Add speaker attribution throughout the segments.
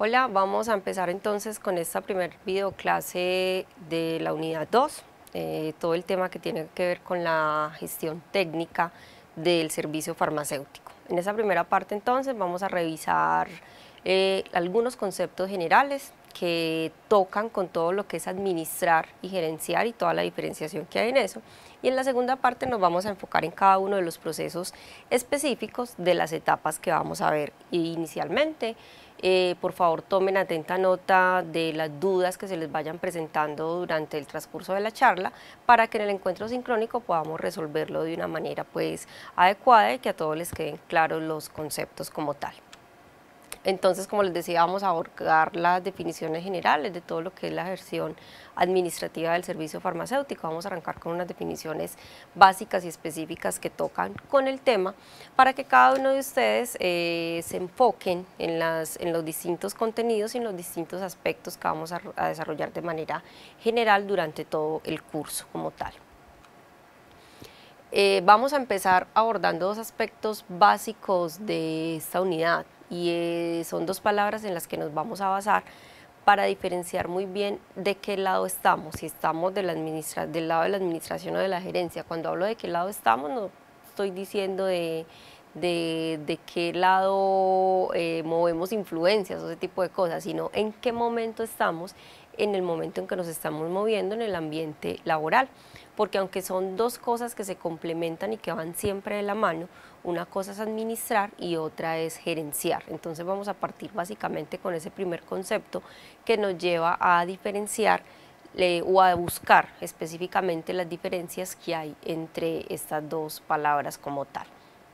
Speaker 1: Hola, vamos a empezar entonces con esta primer videoclase de la unidad 2, todo el tema que tiene que ver con la gestión técnica del servicio farmacéutico. En esa primera parte entonces vamos a revisar algunos conceptos generales que tocan con todo lo que es administrar y gerenciar y toda la diferenciación que hay en eso. Y en la segunda parte nos vamos a enfocar en cada uno de los procesos específicos de las etapas que vamos a ver inicialmente. Por favor, tomen atenta nota de las dudas que se les vayan presentando durante el transcurso de la charla para que en el encuentro sincrónico podamos resolverlo de una manera pues adecuada y que a todos les queden claros los conceptos como tal. Entonces, como les decía, vamos a abordar las definiciones generales de todo lo que es la gestión administrativa del servicio farmacéutico. Vamos a arrancar con unas definiciones básicas y específicas que tocan con el tema para que cada uno de ustedes se enfoquen en los distintos contenidos y en los distintos aspectos que vamos a desarrollar de manera general durante todo el curso como tal. Vamos a empezar abordando dos aspectos básicos de esta unidad y son dos palabras en las que nos vamos a basar para diferenciar muy bien de qué lado estamos, si estamos del lado de la administración o de la gerencia. Cuando hablo de qué lado estamos, no estoy diciendo de qué lado movemos influencias o ese tipo de cosas, sino en qué momento estamos, en el momento en que nos estamos moviendo en el ambiente laboral. Porque aunque son dos cosas que se complementan y que van siempre de la mano, una cosa es administrar y otra es gerenciar. Entonces vamos a partir básicamente con ese primer concepto que nos lleva a diferenciar o a buscar específicamente las diferencias que hay entre estas dos palabras como tal.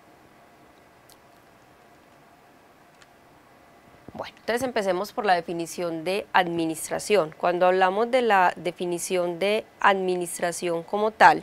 Speaker 1: Bueno, entonces empecemos por la definición de administración. Cuando hablamos de la definición de administración como tal,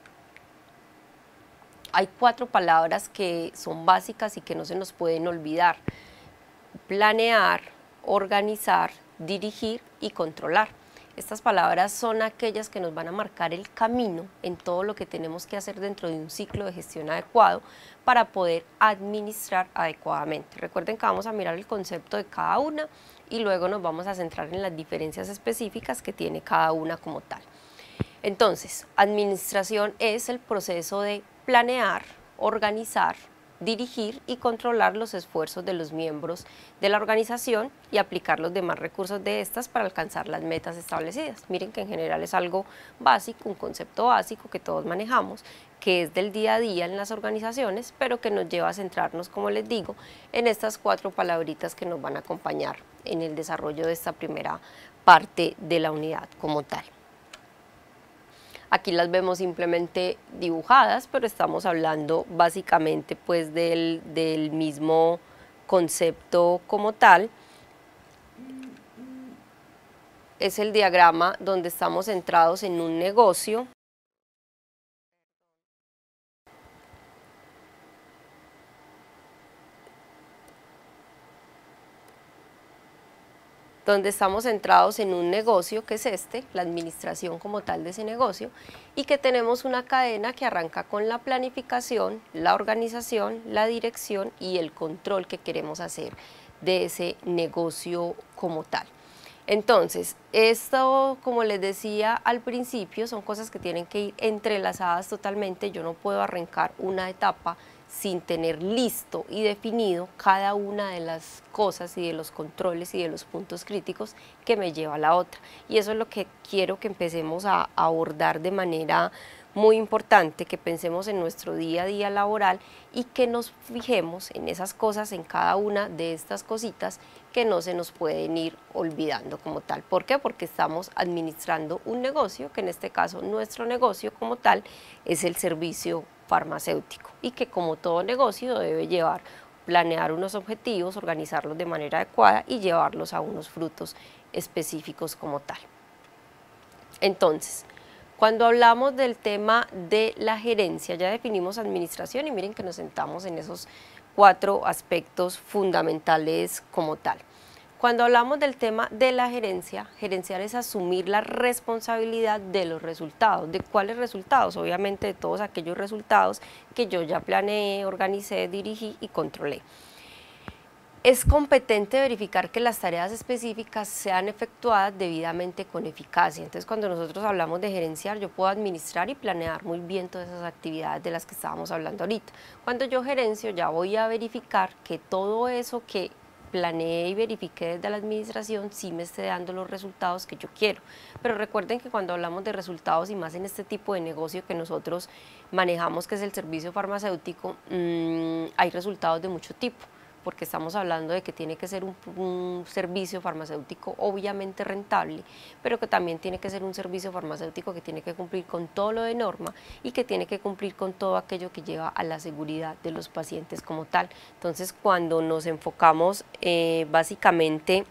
Speaker 1: hay cuatro palabras que son básicas y que no se nos pueden olvidar: planear, organizar, dirigir y controlar. Estas palabras son aquellas que nos van a marcar el camino en todo lo que tenemos que hacer dentro de un ciclo de gestión adecuado para poder administrar adecuadamente. Recuerden que vamos a mirar el concepto de cada una y luego nos vamos a centrar en las diferencias específicas que tiene cada una como tal. Entonces, administración es el proceso de planear, organizar, dirigir y controlar los esfuerzos de los miembros de la organización y aplicar los demás recursos de estas para alcanzar las metas establecidas. Miren que en general es algo básico, un concepto básico que todos manejamos, que es del día a día en las organizaciones, pero que nos lleva a centrarnos, como les digo, en estas cuatro palabritas que nos van a acompañar en el desarrollo de esta primera parte de la unidad como tal. Aquí las vemos simplemente dibujadas, pero estamos hablando básicamente pues del mismo concepto como tal. Es el diagrama donde estamos centrados en un negocio. Donde estamos centrados en un negocio que es la administración como tal de ese negocio, y que tenemos una cadena que arranca con la planificación, la organización, la dirección y el control que queremos hacer de ese negocio como tal. Entonces, esto, como les decía al principio, son cosas que tienen que ir entrelazadas totalmente. Yo no puedo arrancar una etapa sin tener listo y definido cada una de las cosas y de los controles y de los puntos críticos que me lleva a la otra. Y eso es lo que quiero que empecemos a abordar de manera muy importante, que pensemos en nuestro día a día laboral y que nos fijemos en esas cosas, en cada una de estas cositas que no se nos pueden ir olvidando como tal. ¿Por qué? Porque estamos administrando un negocio, que en este caso nuestro negocio como tal es el servicio farmacéutico, y que como todo negocio debe planear unos objetivos, organizarlos de manera adecuada y llevarlos a unos frutos específicos como tal. Entonces, cuando hablamos del tema de la gerencia, ya definimos administración y miren que nos sentamos en esos cuatro aspectos fundamentales como tal. Cuando hablamos del tema de la gerencia, gerenciar es asumir la responsabilidad de los resultados. ¿De cuáles resultados? Obviamente de todos aquellos resultados que yo ya planeé, organicé, dirigí y controlé. Es competente verificar que las tareas específicas sean efectuadas debidamente con eficacia. Entonces, cuando nosotros hablamos de gerenciar, yo puedo administrar y planear muy bien todas esas actividades de las que estábamos hablando ahorita. Cuando yo gerencio, ya voy a verificar que todo eso que planeé y verifiqué desde la administración sí me esté dando los resultados que yo quiero. Pero recuerden que cuando hablamos de resultados, y más en este tipo de negocio que nosotros manejamos, que es el servicio farmacéutico, hay resultados de mucho tipo, porque estamos hablando de que tiene que ser un servicio farmacéutico obviamente rentable, pero que también tiene que ser un servicio farmacéutico que tiene que cumplir con todo lo de norma y que tiene que cumplir con todo aquello que lleva a la seguridad de los pacientes como tal. Entonces, cuando nos enfocamos básicamente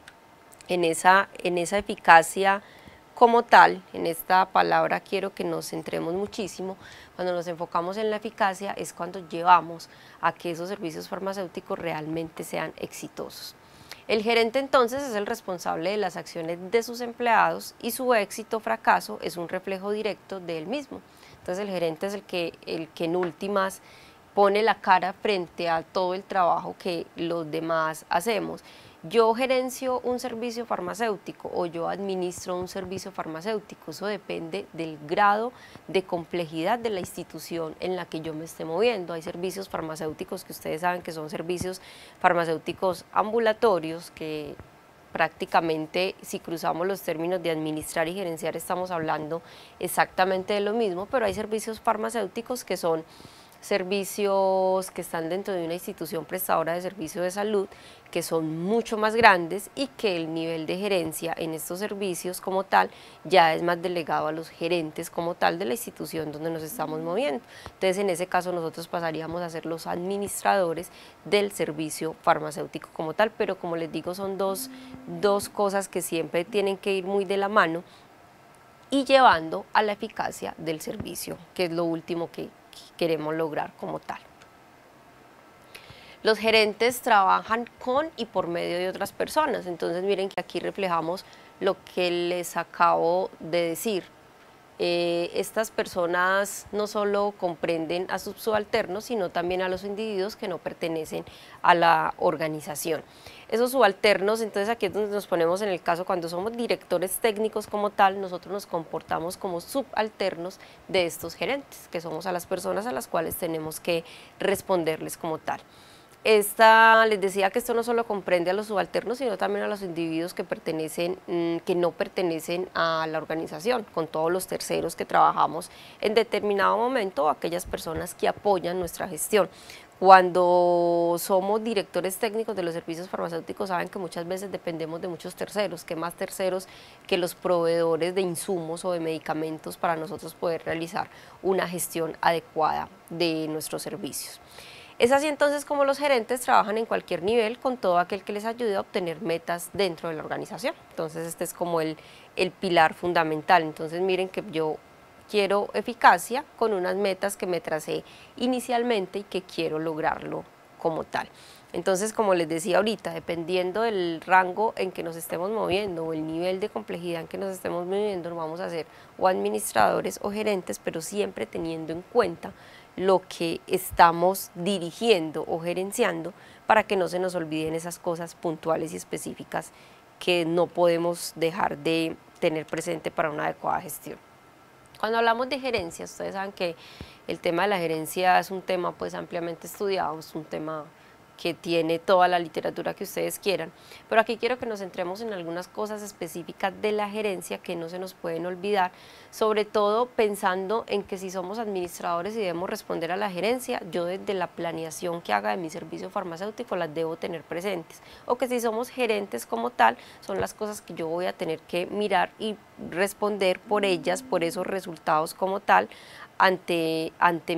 Speaker 1: en esa eficacia como tal, en esta palabra quiero que nos centremos muchísimo. Cuando nos enfocamos en la eficacia es cuando llevamos a que esos servicios farmacéuticos realmente sean exitosos. El gerente entonces es el responsable de las acciones de sus empleados y su éxito o fracaso es un reflejo directo de él mismo. Entonces el gerente es el que en últimas pone la cara frente a todo el trabajo que los demás hacemos. Yo gerencio un servicio farmacéutico o yo administro un servicio farmacéutico, eso depende del grado de complejidad de la institución en la que yo me esté moviendo. Hay servicios farmacéuticos que ustedes saben que son servicios farmacéuticos ambulatorios, que prácticamente, si cruzamos los términos de administrar y gerenciar, estamos hablando exactamente de lo mismo, pero hay servicios farmacéuticos que son servicios que están dentro de una institución prestadora de servicio de salud, que son mucho más grandes y que el nivel de gerencia en estos servicios como tal ya es más delegado a los gerentes como tal de la institución donde nos estamos moviendo. Entonces, en ese caso nosotros pasaríamos a ser los administradores del servicio farmacéutico como tal, pero como les digo, son dos cosas que siempre tienen que ir muy de la mano y llevando a la eficacia del servicio, que es lo último que queremos lograr como tal. Los gerentes trabajan con y por medio de otras personas, entonces miren que aquí reflejamos lo que les acabo de decir. Estas personas no solo comprenden a sus subalternos, sino también a los individuos que no pertenecen a la organización. Esos subalternos, entonces aquí es donde nos ponemos en el caso cuando somos directores técnicos como tal, nosotros nos comportamos como subalternos de estos gerentes, que somos a las personas a las cuales tenemos que responderles como tal. Les decía que esto no solo comprende a los subalternos, sino también a los individuos que no pertenecen a la organización, con todos los terceros que trabajamos en determinado momento, o aquellas personas que apoyan nuestra gestión. Cuando somos directores técnicos de los servicios farmacéuticos, saben que muchas veces dependemos de muchos terceros, que más terceros que los proveedores de insumos o de medicamentos para nosotros poder realizar una gestión adecuada de nuestros servicios. Es así entonces como los gerentes trabajan en cualquier nivel con todo aquel que les ayude a obtener metas dentro de la organización. Entonces este es como el pilar fundamental. Entonces miren que yo quiero eficacia con unas metas que me tracé inicialmente y que quiero lograrlo como tal. Entonces, como les decía ahorita, dependiendo del rango en que nos estemos moviendo o el nivel de complejidad en que nos estemos moviendo, nos vamos a ser o administradores o gerentes, pero siempre teniendo en cuenta lo que estamos dirigiendo o gerenciando para que no se nos olviden esas cosas puntuales y específicas que no podemos dejar de tener presente para una adecuada gestión. Cuando hablamos de gerencia, ustedes saben que el tema de la gerencia es un tema pues ampliamente estudiado, es un tema que tiene toda la literatura que ustedes quieran, pero aquí quiero que nos centremos en algunas cosas específicas de la gerencia que no se nos pueden olvidar, sobre todo pensando en que si somos administradores y debemos responder a la gerencia, yo desde la planeación que haga de mi servicio farmacéutico las debo tener presentes, o que si somos gerentes como tal, son las cosas que yo voy a tener que mirar y responder por ellas, por esos resultados como tal, ante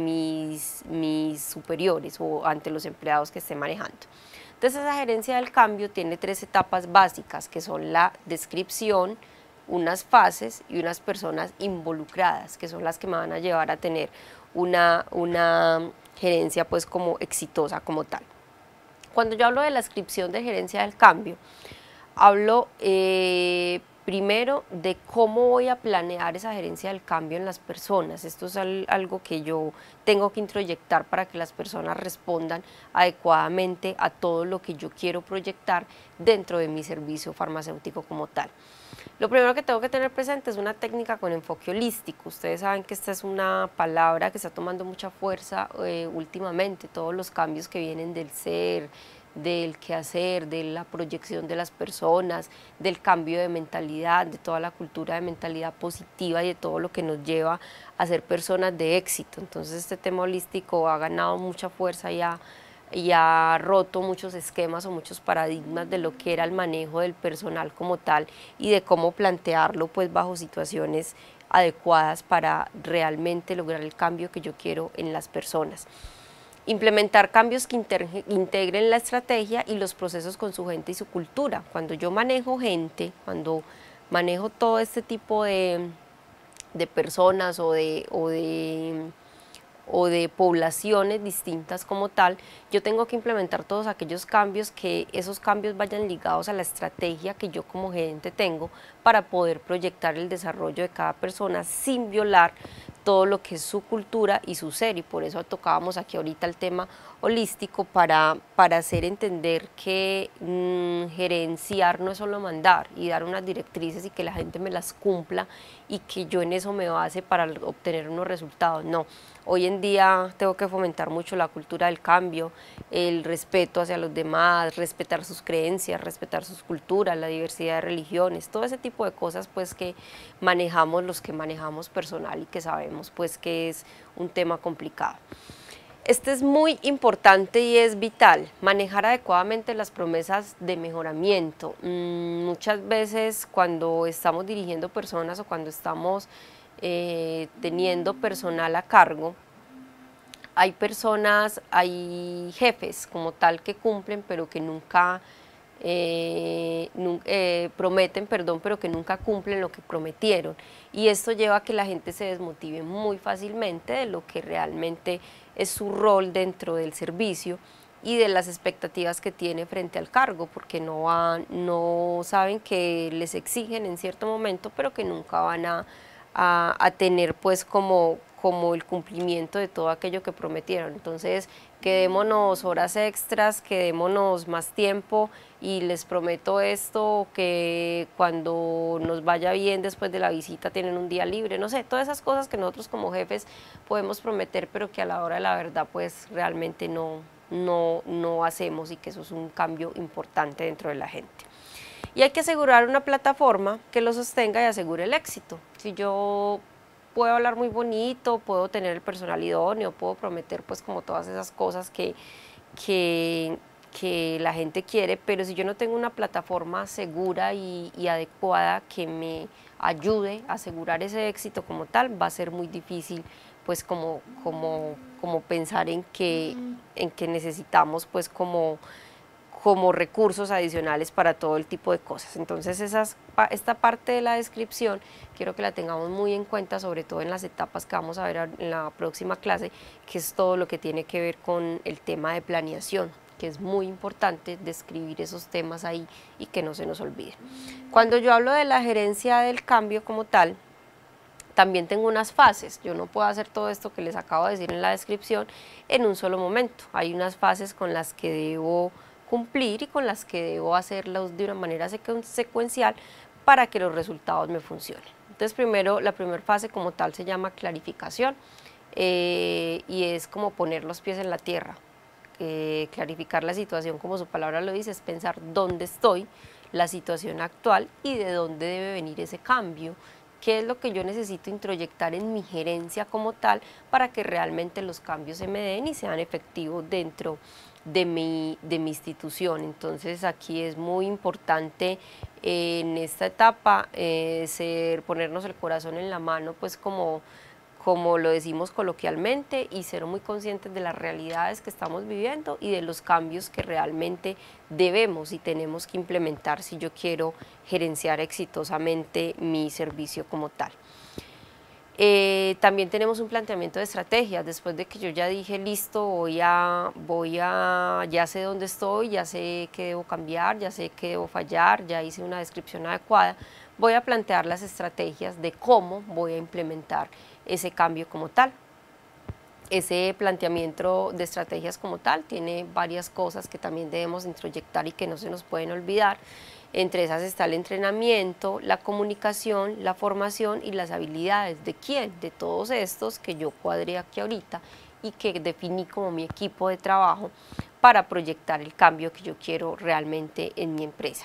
Speaker 1: mis superiores o ante los empleados que esté manejando. Entonces esa gerencia del cambio tiene 3 etapas básicas, que son la descripción, unas fases y unas personas involucradas, que son las que me van a llevar a tener una gerencia pues como exitosa como tal. Cuando yo hablo de la descripción de gerencia del cambio, hablo Primero, de cómo voy a planear esa gerencia del cambio en las personas. Esto es algo que yo tengo que introyectar para que las personas respondan adecuadamente a todo lo que yo quiero proyectar dentro de mi servicio farmacéutico como tal. Lo primero que tengo que tener presente es una técnica con enfoque holístico. Ustedes saben que esta es una palabra que está tomando mucha fuerza últimamente. Todos los cambios que vienen del ser, del quehacer, de la proyección de las personas, del cambio de mentalidad, de toda la cultura de mentalidad positiva y de todo lo que nos lleva a ser personas de éxito. Entonces este tema holístico ha ganado mucha fuerza y ha roto muchos esquemas o muchos paradigmas de lo que era el manejo del personal como tal y de cómo plantearlo pues bajo situaciones adecuadas para realmente lograr el cambio que yo quiero en las personas. Implementar cambios que integren la estrategia y los procesos con su gente y su cultura. Cuando yo manejo gente, cuando manejo todo este tipo de personas o de poblaciones distintas como tal, yo tengo que implementar todos aquellos cambios, que esos cambios vayan ligados a la estrategia que yo como gerente tengo para poder proyectar el desarrollo de cada persona sin violar todo lo que es su cultura y su ser, y por eso tocábamos aquí ahorita el tema holístico para hacer entender que gerenciar no es solo mandar y dar unas directrices y que la gente me las cumpla y que yo en eso me base para obtener unos resultados, no. Hoy en día tengo que fomentar mucho la cultura del cambio, el respeto hacia los demás, respetar sus creencias, respetar sus culturas, la diversidad de religiones, todo ese tipo de cosas pues que manejamos los que manejamos personal y que sabemos pues que es un tema complicado. Este es muy importante y es vital, manejar adecuadamente las promesas de mejoramiento. Muchas veces cuando estamos dirigiendo personas o cuando estamos teniendo personal a cargo, hay personas, hay jefes como tal que cumplen pero que nunca prometen, pero que nunca cumplen lo que prometieron, y esto lleva a que la gente se desmotive muy fácilmente de lo que realmente es su rol dentro del servicio y de las expectativas que tiene frente al cargo, porque no saben que les exigen en cierto momento, pero que nunca van a tener pues como el cumplimiento de todo aquello que prometieron. Entonces, quedémonos horas extras, quedémonos más tiempo y les prometo esto, que cuando nos vaya bien después de la visita tienen un día libre, no sé, todas esas cosas que nosotros como jefes podemos prometer, pero que a la hora de la verdad pues realmente no hacemos, y que eso es un cambio importante dentro de la gente. Y hay que asegurar una plataforma que lo sostenga y asegure el éxito. Si yo puedo hablar muy bonito, puedo tener el personal idóneo, puedo prometer pues como todas esas cosas que la gente quiere, pero si yo no tengo una plataforma segura y adecuada que me ayude a asegurar ese éxito como tal, va a ser muy difícil pues como pensar en que necesitamos pues como recursos adicionales para todo el tipo de cosas. Entonces esta parte de la descripción quiero que la tengamos muy en cuenta, sobre todo en las etapas que vamos a ver en la próxima clase, que es todo lo que tiene que ver con el tema de planeación, que es muy importante describir esos temas ahí y que no se nos olvide. Cuando yo hablo de la gerencia del cambio como tal, también tengo unas fases. Yo no puedo hacer todo esto que les acabo de decir en la descripción en un solo momento. Hay unas fases con las que debo cumplir y con las que debo hacerlos de una manera secuencial para que los resultados me funcionen. Entonces primero, la primera fase como tal se llama clarificación, y es como poner los pies en la tierra. Clarificar la situación, como su palabra lo dice, es pensar dónde estoy, la situación actual y de dónde debe venir ese cambio, qué es lo que yo necesito introyectar en mi gerencia como tal para que realmente los cambios se me den y sean efectivos dentro de mi institución. Entonces aquí es muy importante en esta etapa ponernos el corazón en la mano, pues como lo decimos coloquialmente, y ser muy conscientes de las realidades que estamos viviendo y de los cambios que realmente debemos y tenemos que implementar si yo quiero gerenciar exitosamente mi servicio como tal. También tenemos un planteamiento de estrategias. Después de que yo ya dije, listo, ya sé dónde estoy, ya sé qué debo cambiar, ya sé qué debo fallar, ya hice una descripción adecuada, voy a plantear las estrategias de cómo voy a implementar ese cambio como tal. Ese planteamiento de estrategias como tal tiene varias cosas que también debemos introyectar y que no se nos pueden olvidar. Entre esas está el entrenamiento, la comunicación, la formación y las habilidades. ¿De quién? De todos estos que yo cuadré aquí ahorita y que definí como mi equipo de trabajo para proyectar el cambio que yo quiero realmente en mi empresa.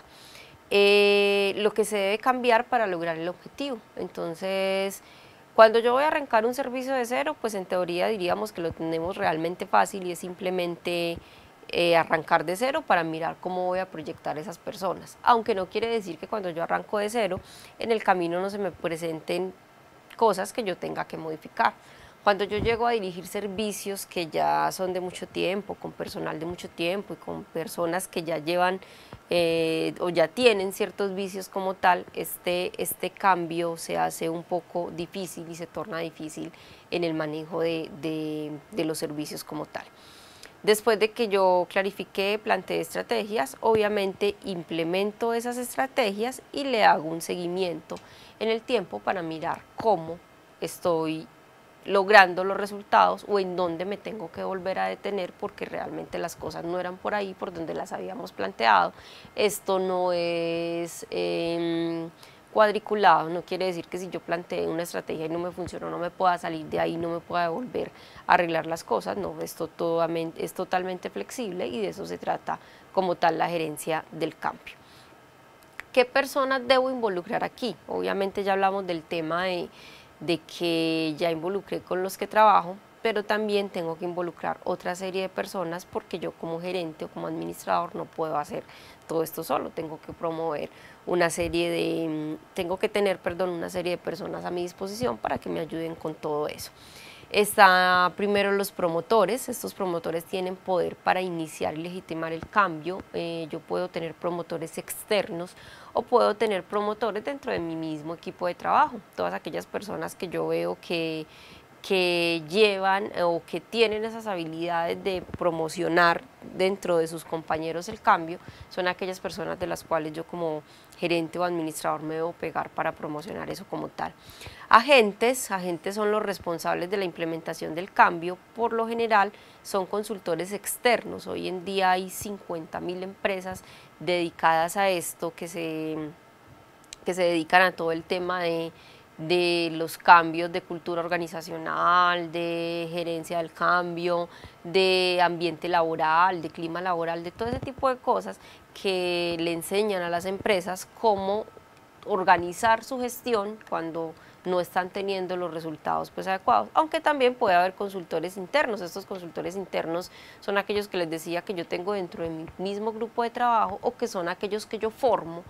Speaker 1: Lo que se debe cambiar para lograr el objetivo. Entonces, cuando yo voy a arrancar un servicio de cero, pues en teoría diríamos que lo tenemos realmente fácil y es simplemente arrancar de cero para mirar cómo voy a proyectar esas personas. Aunque no quiere decir que cuando yo arranco de cero, en el camino no se me presenten cosas que yo tenga que modificar. Cuando yo llego a dirigir servicios que ya son de mucho tiempo, con personal de mucho tiempo y con personas que ya llevan o ya tienen ciertos vicios como tal, este cambio se hace un poco difícil y se torna difícil en el manejo de los servicios como tal. Después de que yo clarifiqué, planteé estrategias, obviamente implemento esas estrategias y le hago un seguimiento en el tiempo para mirar cómo estoy logrando los resultados o en dónde me tengo que volver a detener porque realmente las cosas no eran por ahí, por donde las habíamos planteado. Esto no es cuadriculado, no quiere decir que si yo planteé una estrategia y no me funcionó, no me pueda salir de ahí, no me pueda volver a arreglar las cosas. No, esto es totalmente flexible y de eso se trata como tal la gerencia del cambio. ¿Qué personas debo involucrar aquí? Obviamente ya hablamos del tema de que ya involucré con los que trabajo, pero también tengo que involucrar otra serie de personas porque yo como gerente o como administrador no puedo hacer todo esto solo, tengo que promover una serie de, una serie de personas a mi disposición para que me ayuden con todo eso. Está primero los promotores. Estos promotores tienen poder para iniciar y legitimar el cambio. Yo puedo tener promotores externos o puedo tener promotores dentro de mi mismo equipo de trabajo. Todas aquellas personas que yo veo que llevan o que tienen esas habilidades de promocionar dentro de sus compañeros el cambio, son aquellas personas de las cuales yo como gerente o administrador me debo pegar para promocionar eso como tal. Agentes son los responsables de la implementación del cambio, por lo general son consultores externos. Hoy en día hay 50.000 empresas dedicadas a esto que se dedican a todo el tema de los cambios de cultura organizacional, de gerencia del cambio, de ambiente laboral, de clima laboral, de todo ese tipo de cosas que le enseñan a las empresas cómo organizar su gestión cuando no están teniendo los resultados pues adecuados, aunque también puede haber consultores internos. Estos consultores internos son aquellos que les decía que yo tengo dentro de mi mismo grupo de trabajo o que son aquellos que yo formo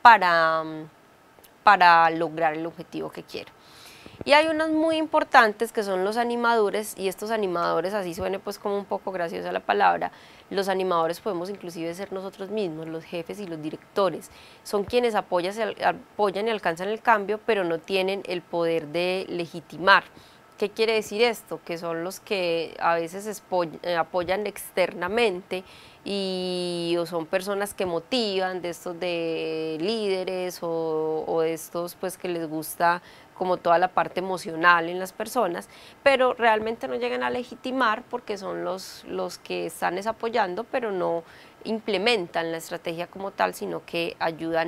Speaker 1: para lograr el objetivo que quiero. Y hay unos muy importantes que son los animadores, y estos animadores, así suene pues como un poco graciosa la palabra, los animadores podemos inclusive ser nosotros mismos, los jefes y los directores. Son quienes apoyan y alcanzan el cambio, pero no tienen el poder de legitimar. ¿Qué quiere decir esto? Que son los que a veces apoyan externamente o son personas que motivan, de estos de líderes o de estos pues que les gusta como toda la parte emocional en las personas, pero realmente no llegan a legitimar porque son los que están apoyando, pero no implementan la estrategia como tal, sino que ayudan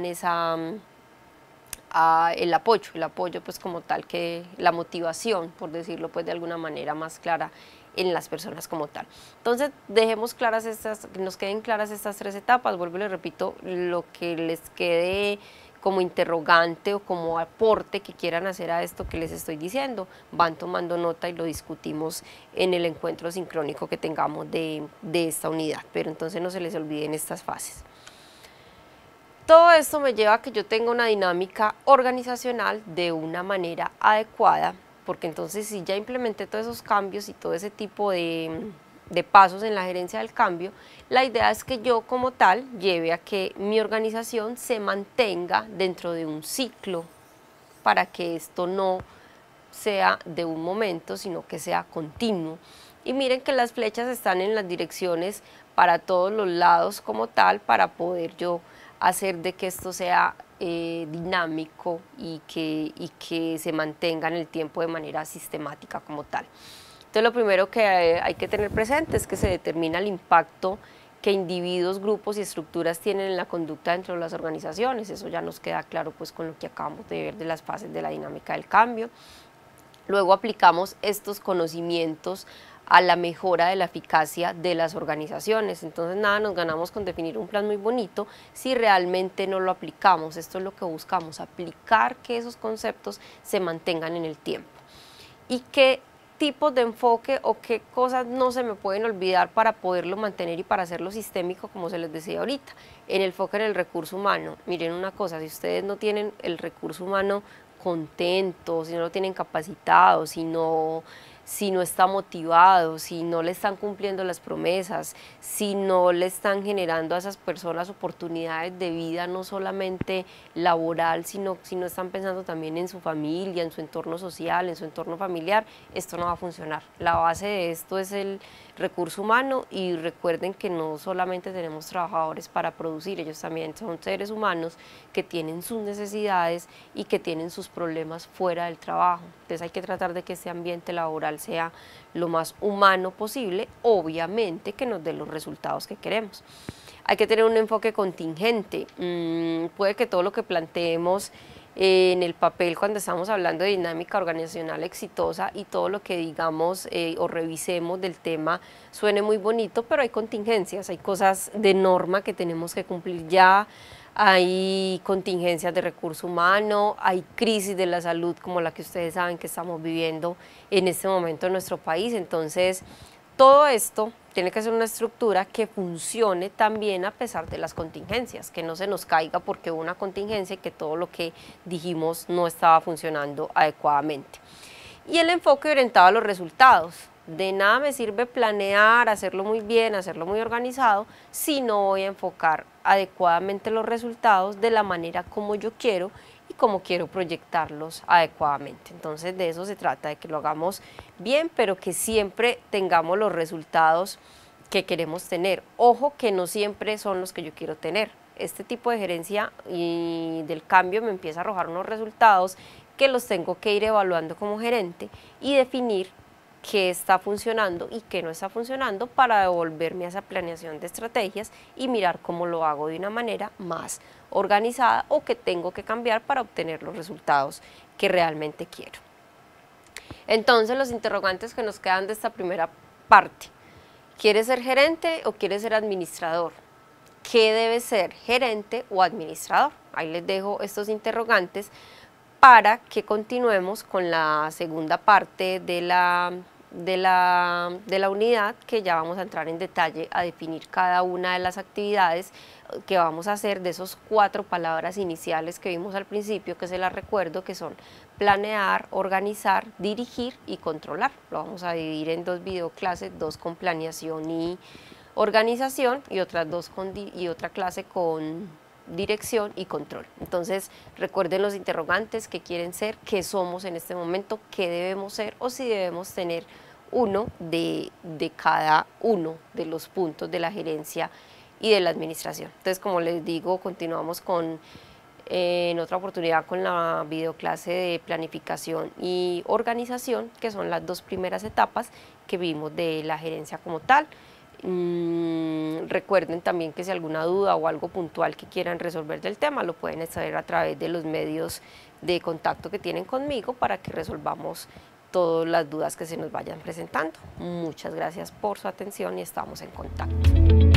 Speaker 1: el apoyo pues como tal, que la motivación, por decirlo pues de alguna manera más clara en las personas como tal. Entonces dejemos claras que nos queden claras estas tres etapas. Vuelvo y les repito, lo que les quede como interrogante o como aporte que quieran hacer a esto que les estoy diciendo, van tomando nota y lo discutimos en el encuentro sincrónico que tengamos de esta unidad, pero entonces no se les olviden estas fases. Todo esto me lleva a que yo tenga una dinámica organizacional de una manera adecuada, porque entonces si ya implementé todos esos cambios y todo ese tipo de pasos en la gerencia del cambio, la idea es que yo como tal lleve a que mi organización se mantenga dentro de un ciclo para que esto no sea de un momento, sino que sea continuo. Y miren que las flechas están en las direcciones para todos los lados como tal, para poder yo hacer de que esto sea dinámico y que se mantenga en el tiempo de manera sistemática como tal. Entonces lo primero que hay que tener presente es que se determina el impacto que individuos, grupos y estructuras tienen en la conducta dentro de las organizaciones. Eso ya nos queda claro pues con lo que acabamos de ver de las fases de la dinámica del cambio. Luego aplicamos estos conocimientos a la mejora de la eficacia de las organizaciones. Entonces nada nos ganamos con definir un plan muy bonito si realmente no lo aplicamos. Esto es lo que buscamos, aplicar que esos conceptos se mantengan en el tiempo. Y qué tipos de enfoque o qué cosas no se me pueden olvidar para poderlo mantener y para hacerlo sistémico, como se les decía ahorita. En el enfoque en el recurso humano, miren una cosa, si ustedes no tienen el recurso humano contento, si no lo tienen capacitado, si no está motivado, si no le están cumpliendo las promesas, si no le están generando a esas personas oportunidades de vida, no solamente laboral, sino si no están pensando también en su familia, en su entorno social, en su entorno familiar, esto no va a funcionar. La base de esto es el recurso humano y recuerden que no solamente tenemos trabajadores para producir, ellos también son seres humanos que tienen sus necesidades y que tienen sus problemas fuera del trabajo. Entonces hay que tratar de que este ambiente laboral sea lo más humano posible, obviamente que nos dé los resultados que queremos. Hay que tener un enfoque contingente. Puede que todo lo que planteemos en el papel cuando estamos hablando de dinámica organizacional exitosa y todo lo que digamos o revisemos del tema suene muy bonito, pero hay contingencias, hay cosas de norma que tenemos que cumplir ya, hay contingencias de recurso humano, hay crisis de la salud como la que ustedes saben que estamos viviendo en este momento en nuestro país. Entonces todo esto tiene que ser una estructura que funcione también a pesar de las contingencias, que no se nos caiga porque hubo una contingencia y que todo lo que dijimos no estaba funcionando adecuadamente. Y el enfoque orientado a los resultados. De nada me sirve planear, hacerlo muy bien, hacerlo muy organizado, si no voy a enfocar adecuadamente los resultados de la manera como yo quiero y como quiero proyectarlos adecuadamente. Entonces de eso se trata, de que lo hagamos bien, pero que siempre tengamos los resultados que queremos tener. Ojo que no siempre son los que yo quiero tener. Este tipo de gerencia y del cambio me empieza a arrojar unos resultados que los tengo que ir evaluando como gerente y definir qué está funcionando y qué no está funcionando para devolverme a esa planeación de estrategias y mirar cómo lo hago de una manera más organizada o que tengo que cambiar para obtener los resultados que realmente quiero. Entonces los interrogantes que nos quedan de esta primera parte: ¿quieres ser gerente o quieres ser administrador? ¿Qué debe ser, gerente o administrador? Ahí les dejo estos interrogantes para que continuemos con la segunda parte de la unidad, que ya vamos a entrar en detalle a definir cada una de las actividades que vamos a hacer de esos 4 palabras iniciales que vimos al principio, que se las recuerdo, que son planear, organizar, dirigir y controlar. Lo vamos a dividir en 2 videoclases, 2 con planeación y organización y otras 2 y otra clase con dirección y control. Entonces recuerden los interrogantes: qué quieren ser, qué somos en este momento, qué debemos ser o si debemos tener uno de cada uno de los puntos de la gerencia y de la administración. Entonces, como les digo, continuamos en otra oportunidad con la videoclase de planificación y organización, que son las 2 primeras etapas que vimos de la gerencia como tal. Recuerden también que si alguna duda o algo puntual que quieran resolver del tema lo pueden saber a través de los medios de contacto que tienen conmigo para que resolvamos todas las dudas que se nos vayan presentando. Muchas gracias por su atención y estamos en contacto.